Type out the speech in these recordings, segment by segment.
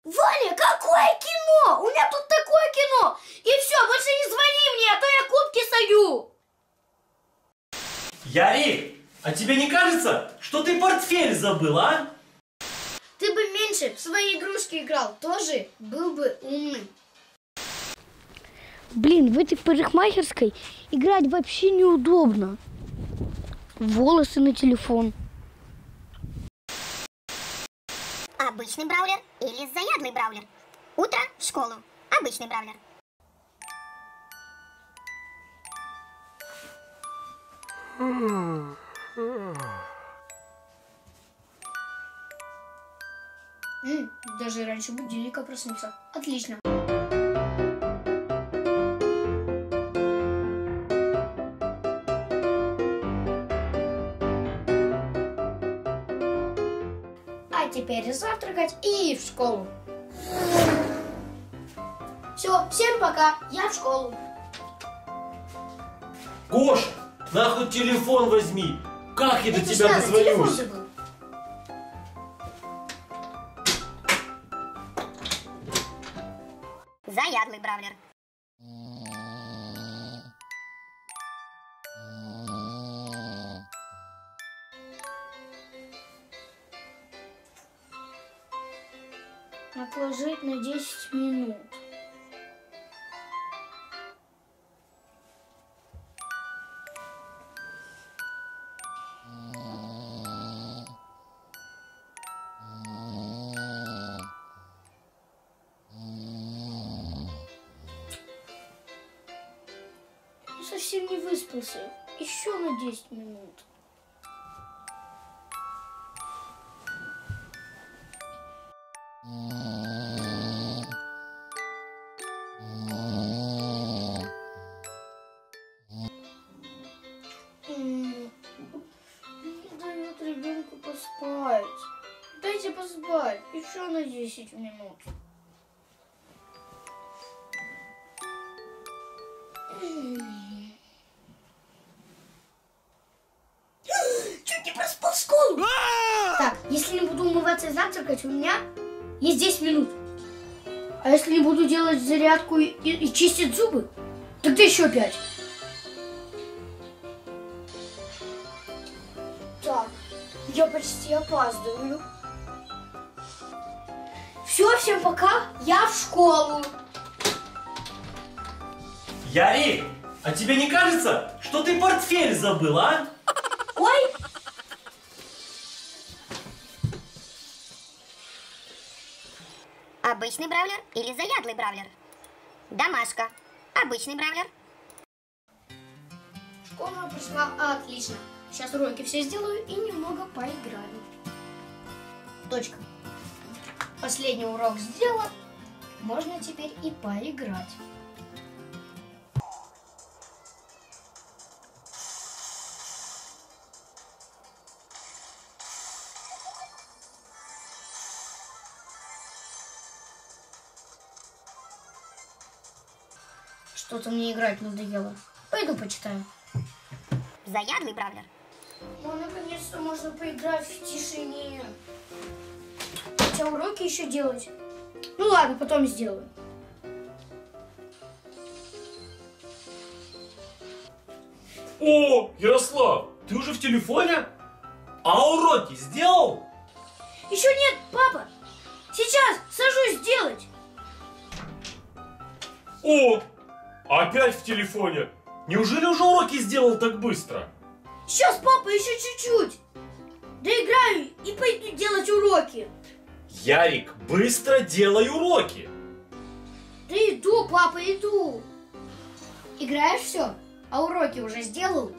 Валя, какое кино? У меня тут такое кино. И все, больше не звони мне, а то я кубки сою. Ярик, а тебе не кажется, что ты портфель забыл, а? Ты бы меньше в свои игрушки играл, тоже был бы умным. Блин, в этой парикмахерской играть вообще неудобно. Волосы на телефон. Обычный браулер или заядлый браулер? Утро в школу. Обычный браулер. Даже раньше будильника проснулся. Отлично. А теперь завтракать и в школу. Все, всем пока, я в школу. Гоша, на хоть телефон возьми. Как я до тебя телефон дозвонюсь? забыл. Заядлый браулер. Отложить на 10 минут. Совсем не выспался. Еще на 10 минут. Не дает ребенку поспать. Дайте поспать. Еще на 10 минут. Чуть не проспал школу. Так, если не буду умываться и завтракать, у меня есть 10 минут. А если не буду делать зарядку и чистить зубы, тогда еще 5. Так, я почти опаздываю. Все, всем пока, я в школу. Ярик, а тебе не кажется, что ты портфель забыл, а? Ой! Обычный браулер или заядлый браулер? Домашка. Обычный браулер. Школа прошла отлично. Сейчас уроки все сделаю и немного поиграю. Точка. Последний урок сделан. Можно теперь и поиграть. Что-то мне играть надоело. Пойду почитаю. Заядлый браулер. Ну, наконец-то можно поиграть в тишине. Хотя уроки еще делать. Ну ладно, потом сделаю. О, Ярослав, ты уже в телефоне? А уроки сделал? Еще нет, папа. Сейчас сажусь делать. О, опять в телефоне. Неужели уже уроки сделал так быстро? Сейчас, папа, еще чуть-чуть. Доиграю и пойду делать уроки. Ярик, быстро делай уроки. Да иду, папа, иду. Играешь все? А уроки уже сделал?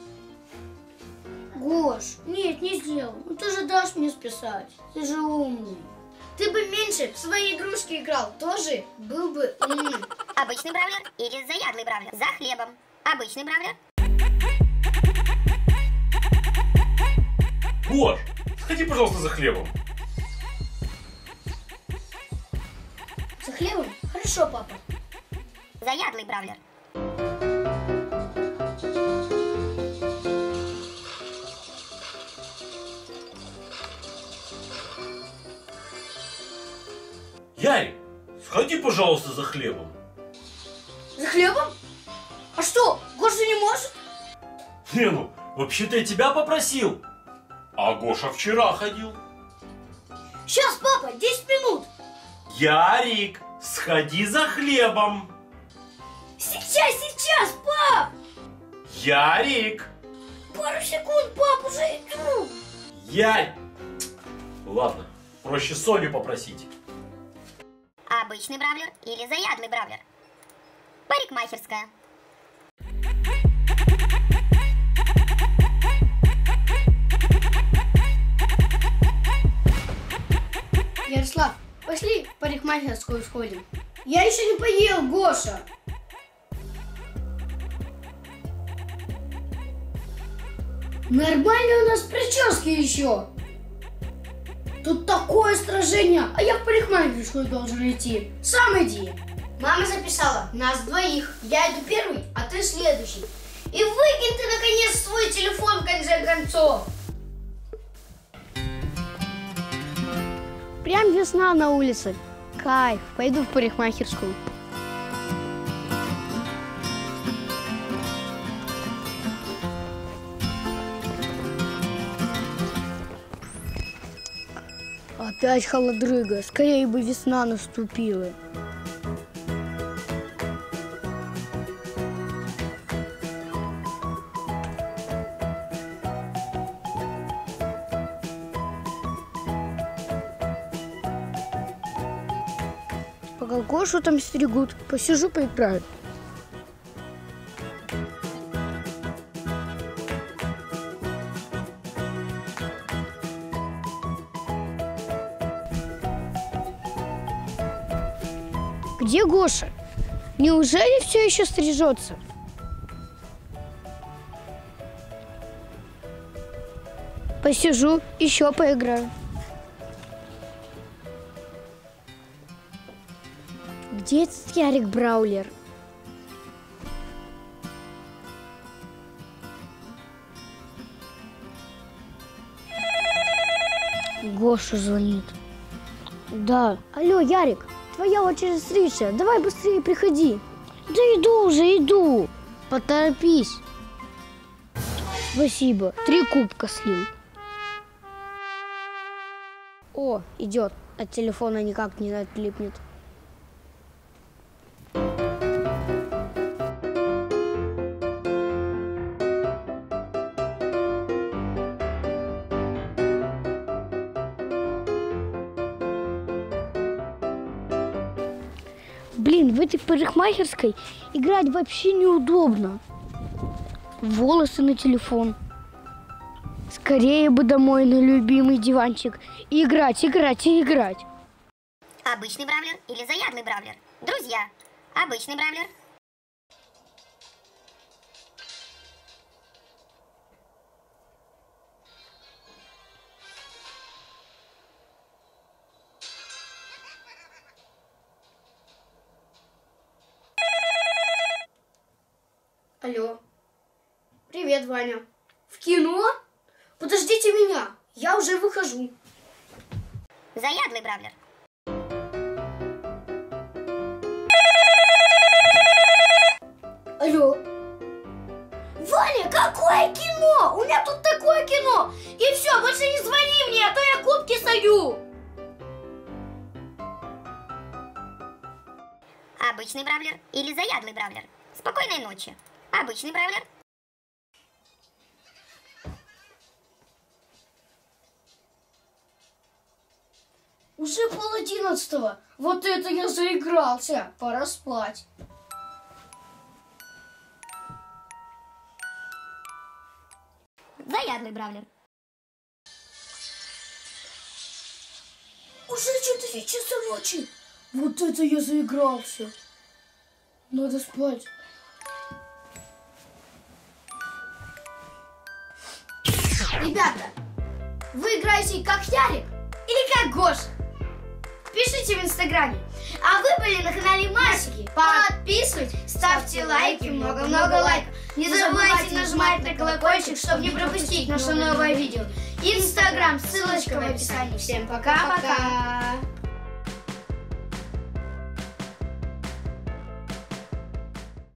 Гош, нет, не сделал. Ну ты же дашь мне списать. Ты же умный. Ты бы меньше в свои игрушки играл, тоже был бы умным. Обычный браулер или заядлый браулер? За хлебом. Обычный браулер. Гош, сходи, пожалуйста, за хлебом. За хлебом? Хорошо, папа. Заядлый браулер. Ярик, Сходи, пожалуйста, за хлебом. За хлебом? А что, Гоша не может? Не, ну, вообще-то я тебя попросил. А Гоша вчера ходил. Сейчас, папа, 10 минут. Ярик, сходи за хлебом. Сейчас, пап. Ярик. Пару секунд, пап, уже иду. Ярик. Ладно, проще Соню попросить. Обычный бравлер или заядлый бравлер? Парикмахерская. Ярослав, пошли в парикмахерскую сходим. Я еще не поел, Гоша. Нормально у нас прически еще. Тут такое сражение, а я в парикмахерскую должен идти. Сам иди. Мама записала нас двоих. Я иду первый, а ты следующий. И выкинь ты наконец свой телефон в конце концов. Прям весна на улице. Кайф, пойду в парикмахерскую. Опять холодрыга, скорее бы весна наступила. Пока Гошу там стерегут, посижу, поиграю. Где Гоша? Неужели все еще стрижется? Посижу, еще поиграю. Где этот Ярик Браулер? Гоша звонит. Да. Алло, Ярик, твоя очередь стричься. Давай быстрее приходи. Да иду уже, иду. Поторопись. Спасибо. 3 кубка слил. О, идет. От телефона никак не отлипнет. Блин, в этой парикмахерской играть вообще неудобно. Волосы на телефон. Скорее бы домой на любимый диванчик. И играть. Обычный бравлер или заядлый бравлер? Друзья, обычный бравлер. Алло. Привет, Ваня. В кино? Подождите меня. Я уже выхожу. Заядлый бравлер. Алло. Ваня, какое кино? У меня тут такое кино. И все, больше не звони мне, а то я кубки сою. Обычный бравлер или заядлый бравлер? Спокойной ночи. Обычный бравлер. Уже 10:30. Вот это я заигрался. Пора спать. Заядлый бравлер. Уже 4 часа ночи. Вот это я заигрался. Надо спать. Ребята, вы играете как Ярик или как Гоша? Пишите в инстаграме. А вы были на канале Масики. Подписывайтесь, ставьте лайки, много-много лайков. Не забывайте нажимать на колокольчик, чтобы не пропустить наше новое видео. Инстаграм, ссылочка в описании. Всем пока-пока.